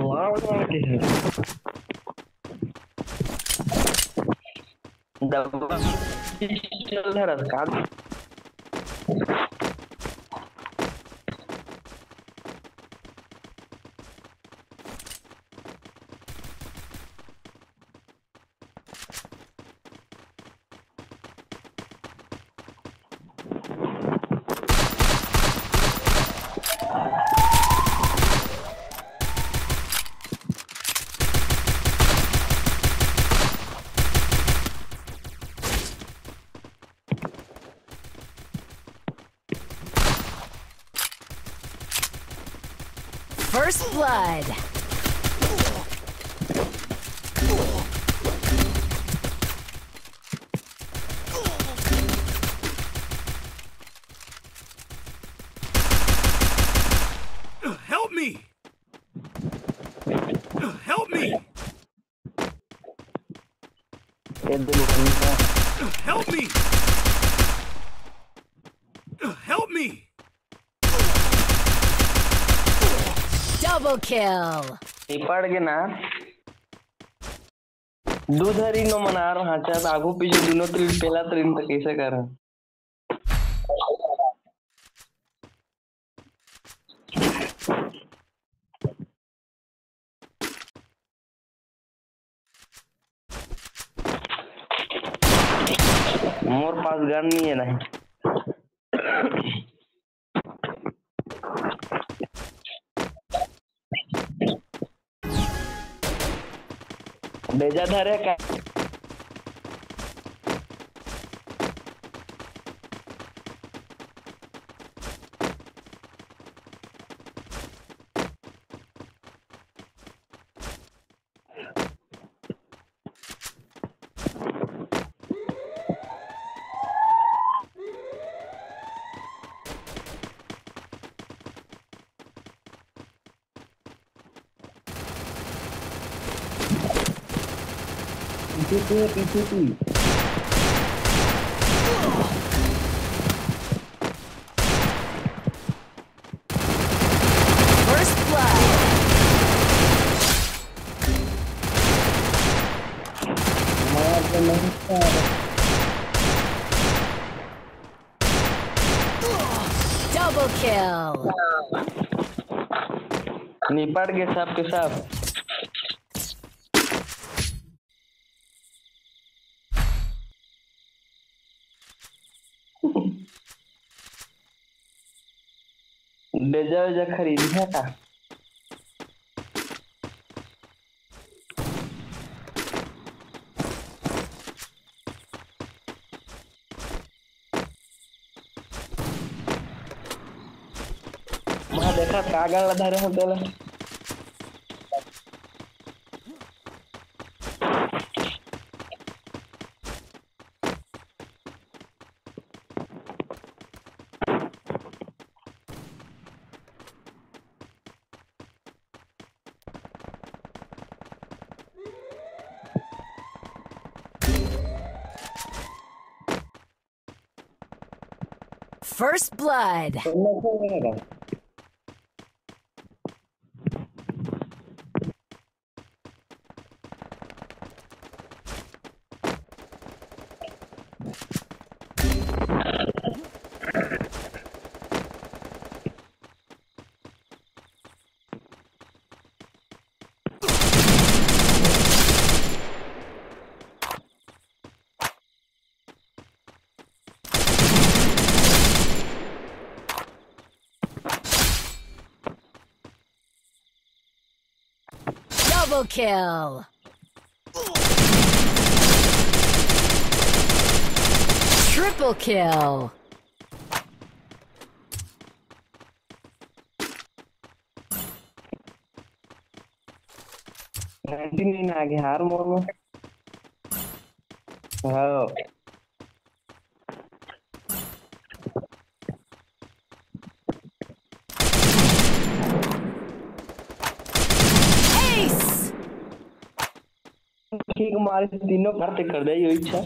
मार के है दबा चल रहा है काट First blood. Help me! Help me! Help me! Help me! Double kill. पड़ के ना दूधरी नो मना रहा हाँ चाहे आगू पीछे दोनों त्रिन पहला त्रिन तक कैसे कर रहा मोर पास गन नहीं है नहीं बेजा धरे का पीछे First blood. मार के नहीं कर Double kill. निपट के सब के सब बेजा बेजा खरीद है का वहाँ देखा कागल धरे हैं पहले First blood. Double kill. Triple kill. नहीं आगे हार मोर में हाँ Ace. ठीक मारे तीनों करते कर दे ये इच्छा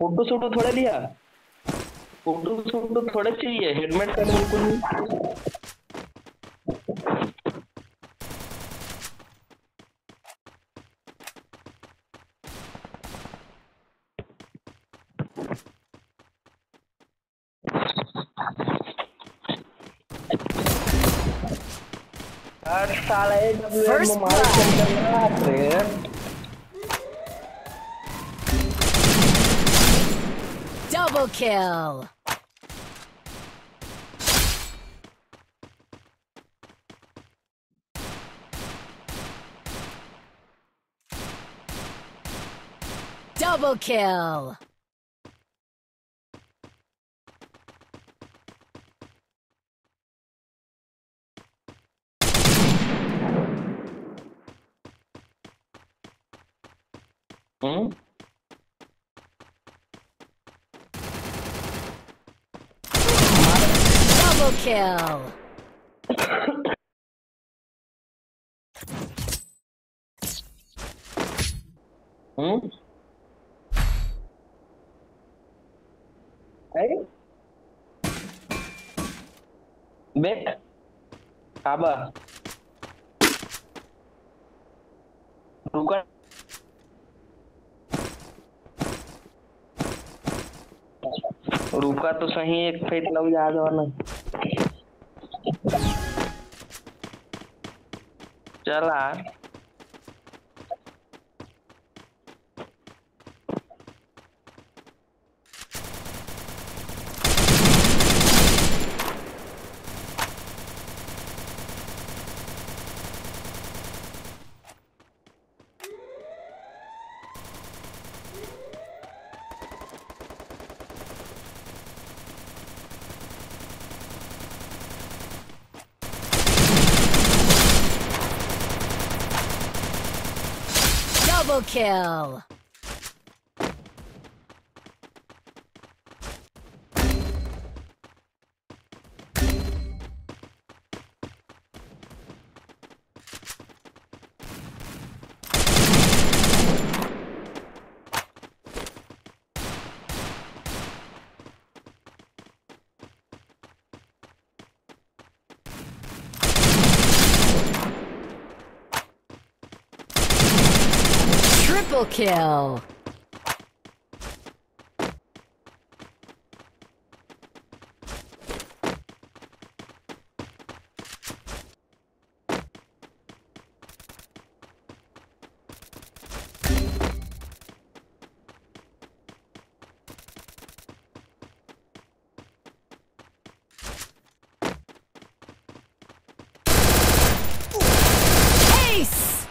फोटो शूटो थोड़े लिया, फोटो शूटो थोड़े चाहिए, हेलमेट का बिल्कुल नहीं। यार साला AWM First में माउस blood. सेंटर लगा रे। Double kill. Double kill. हम्म। Double kill. हम्म। है? बेट काबा रुका, रुका तो सही, एक फेट लग जा ना। चला। Double kill. Triple kill. Ace!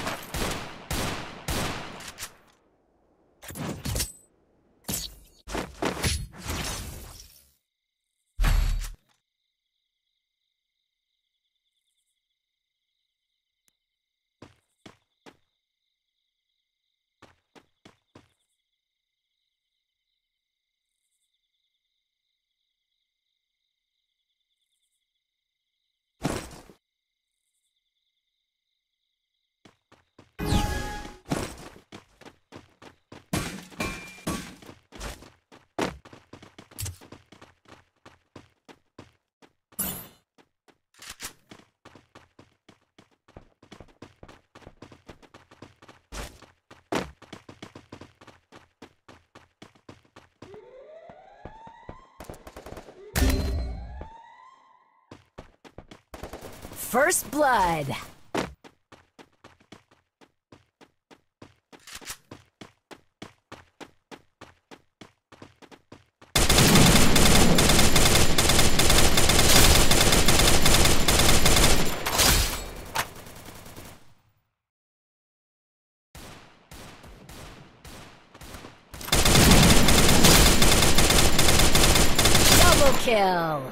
First blood. Double kill.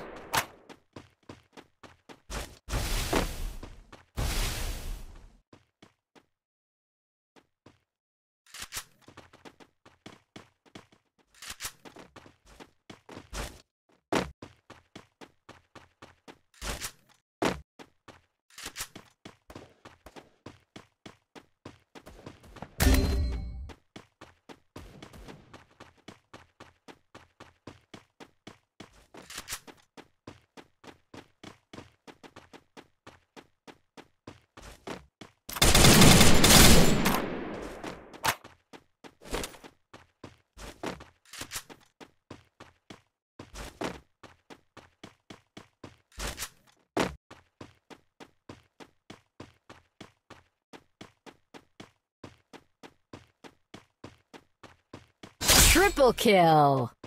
Triple kill.